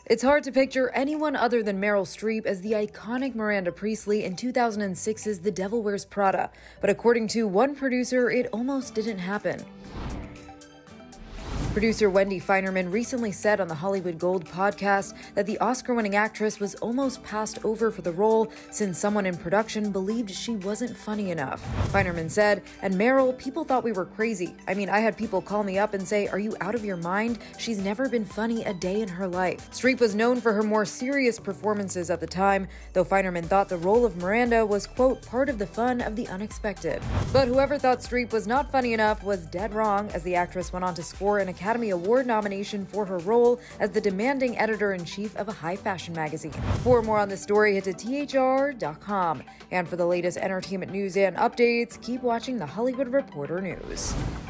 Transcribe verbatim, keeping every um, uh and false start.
It's hard to picture anyone other than Meryl Streep as the iconic Miranda Priestly in two thousand six's The Devil Wears Prada, but according to one producer, it almost didn't happen. Producer Wendy Finerman recently said on the Hollywood Gold podcast that the Oscar-winning actress was almost passed over for the role since someone in production believed she wasn't funny enough. Finerman said, "And Meryl, people thought we were crazy. I mean, I had people call me up and say, 'Are you out of your mind? She's never been funny a day in her life.'" Streep was known for her more serious performances at the time, though Finerman thought the role of Miranda was, quote, "part of the fun of the unexpected." But whoever thought Streep was not funny enough was dead wrong, as the actress went on to score an Academy Award nomination for her role as the demanding editor-in-chief of a high fashion magazine. For more on this story, head to T H R dot com. And for the latest entertainment news and updates, keep watching the Hollywood Reporter News.